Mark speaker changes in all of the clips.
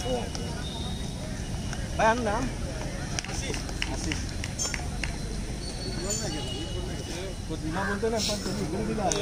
Speaker 1: Bayang nam. Asis. Buat 5 बोलते ना 5 तो बिल्कुल भी ना है.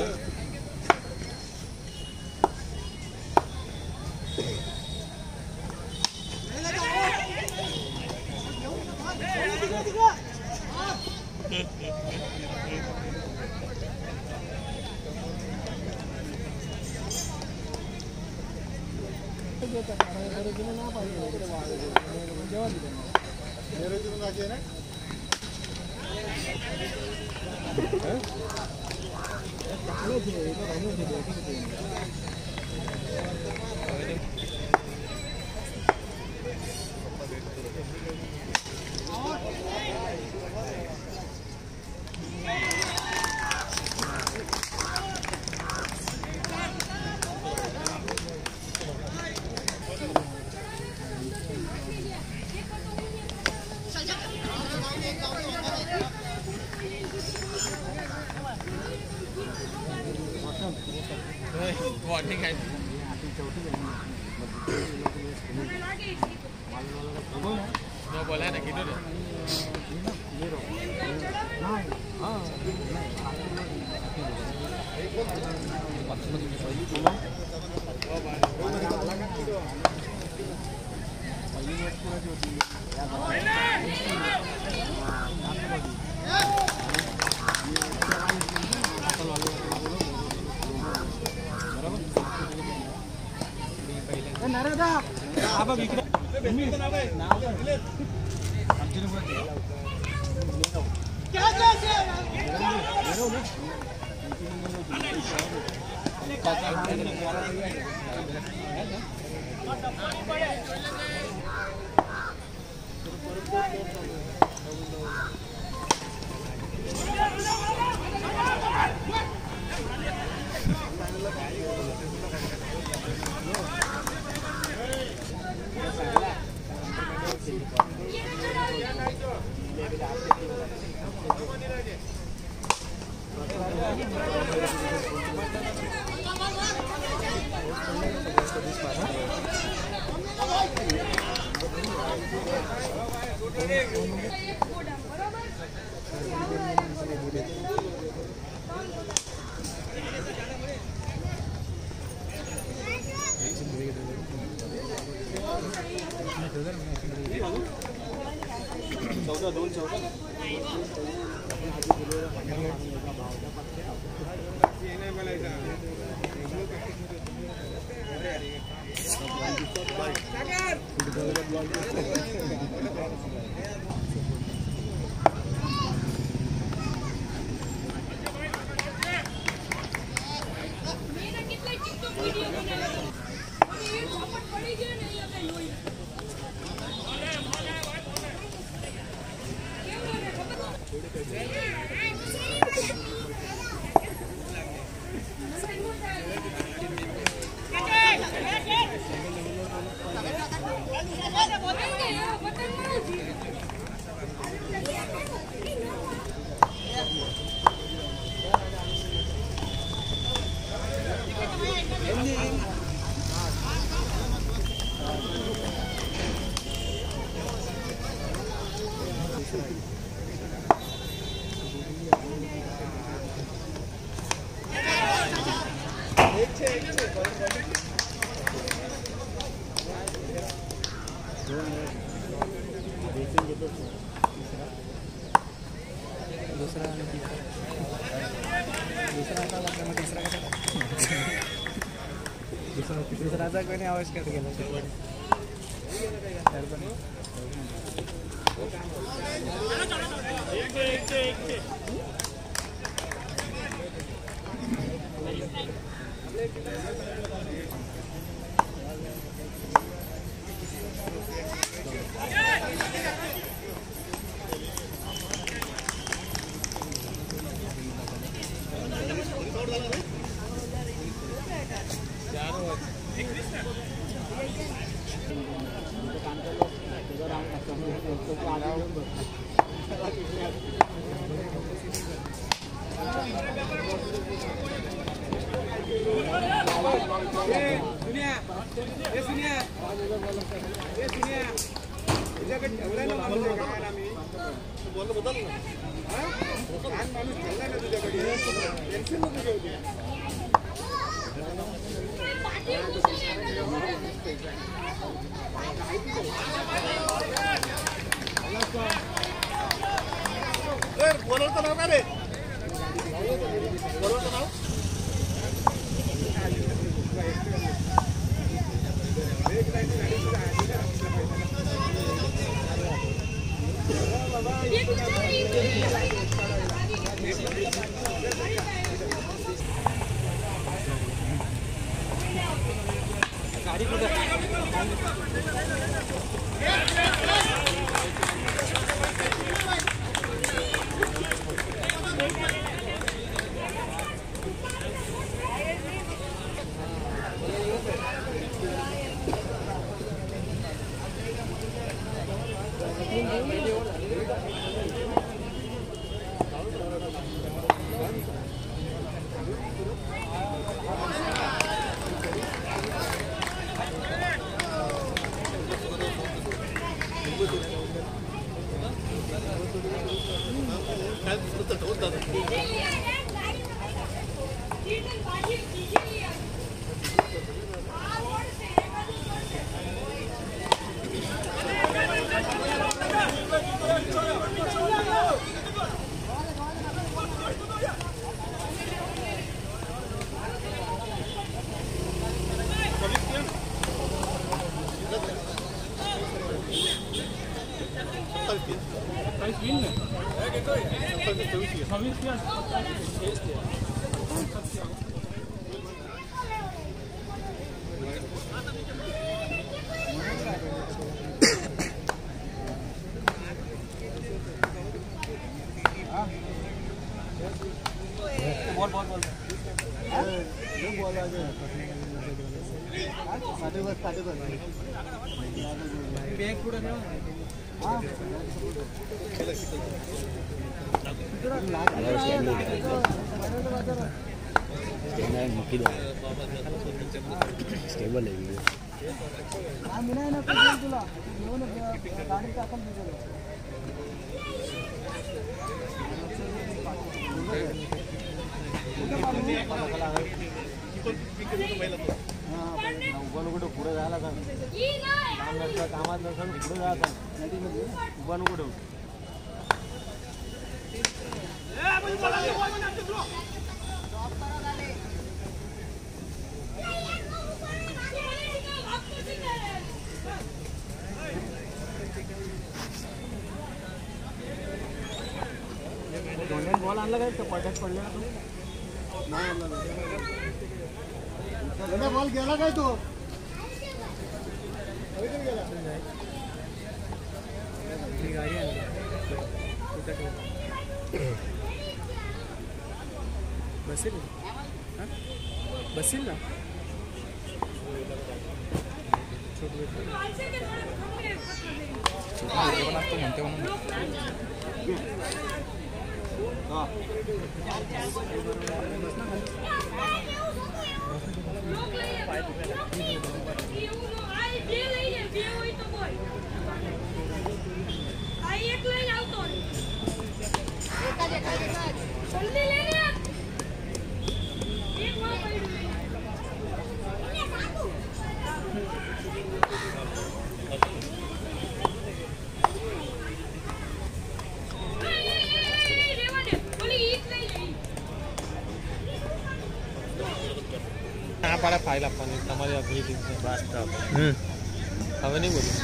Speaker 2: दूसरा कोई नहीं आवाज कर गेला ये सुनिए तुझ्याकडे ठेवलाय ना माणूस गावाला मी बोललो बदल ना लहान माणूस ठेवलाय ना तुझ्याकडे टेन्शन नको घेऊ तू बोलवतो नाव का रे बोलवतो नाव गाड़ी स्टेबल है वीडियो कुठं पुढे जायला सांग कामात नसेल पुढे जायला सांग कुठं बॉल आणला काय पडल्यात पडले ना बॉल गेला काय तो गाडी बसेल बसेल ना म्हणते म्हणून para फाइल अपन हमारे अगली टीम से बात था हमें नहीं बोली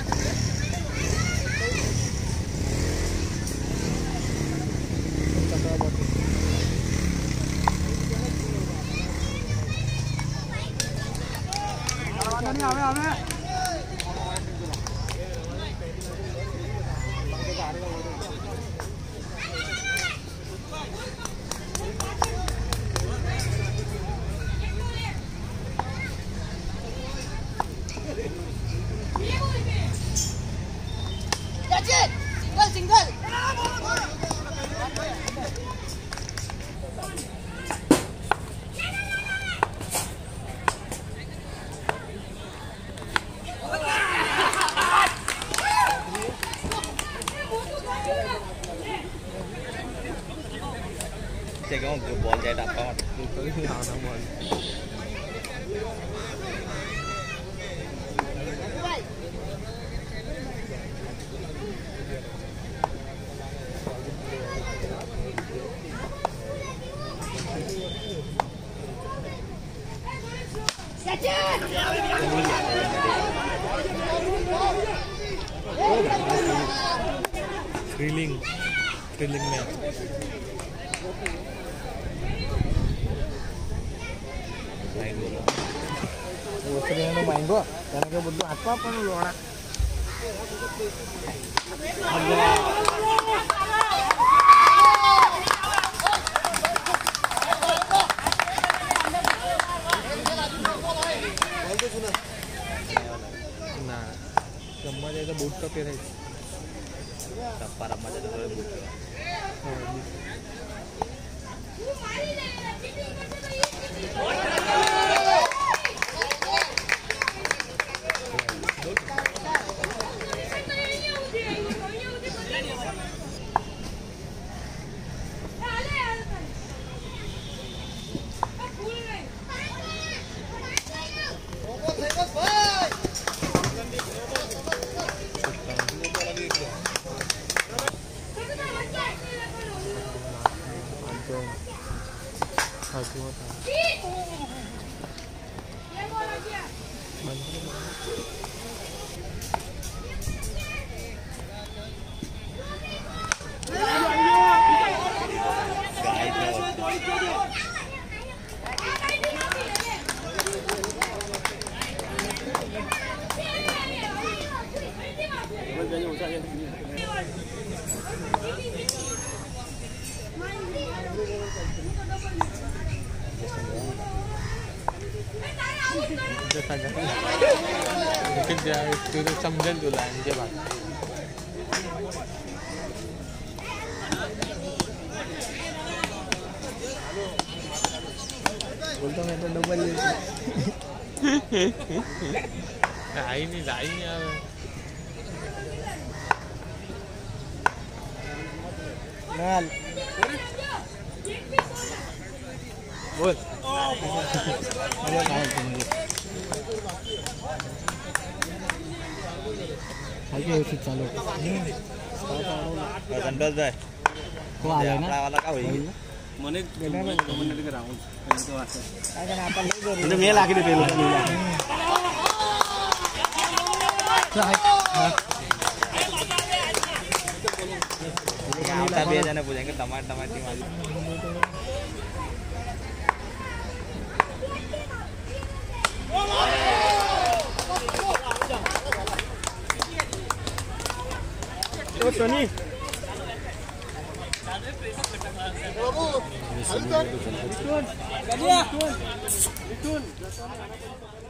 Speaker 3: बॉल जाए टापा मत
Speaker 1: तो नहीं आना बॉल थ्रिलिंग में उसने main gua karena dia butuh apa lu orang nah semua dia boot ka फिर
Speaker 3: para mata tu boot mungkin dia itu sambil dulu aja bang untung itu double lainnya Nal बोल चालू control जाए
Speaker 1: को आला ना
Speaker 3: वाला का होई
Speaker 1: मने कमेंट के राउंड तो आता काय करना आपण लई करू
Speaker 3: म्हणजे मेल आखिरी पेल आता बे जाने पूछेंगे टमाटर वाली
Speaker 1: तो सोनी बाबू